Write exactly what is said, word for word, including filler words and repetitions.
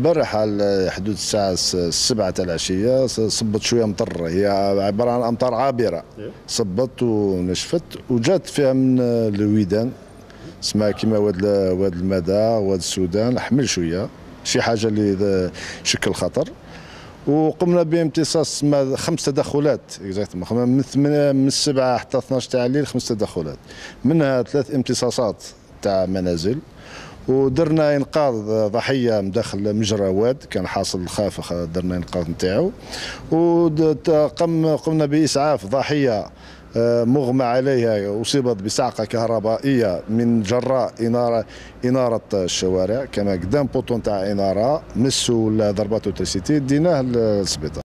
البارح على حدود الساعة السبعة تاع العشية صبت شوية مطر، هي عبارة عن أمطار عابرة، صبت ونشفت وجات فيها من الويدان اسمها كيما واد واد المدى واد السودان، حمل شوية شي حاجة اللي شكل خطر، وقمنا بامتصاص خمس تدخلات من من السبعة حتى اثناش تاع الليل، خمس تدخلات منها ثلاث امتصاصات تاع منازل، ودرنا انقاذ ضحيه من داخل مجرى واد كان حاصل خافخ، درنا انقاذ نتاعو، وقم قمنا باسعاف ضحيه مغمى عليها اصيبت بصعقه كهربائيه من جراء اناره اناره الشوارع، كان قدام بوطون تاع اناره مسوا ولا ضربته تريسيتي، ديناه للسبيطار.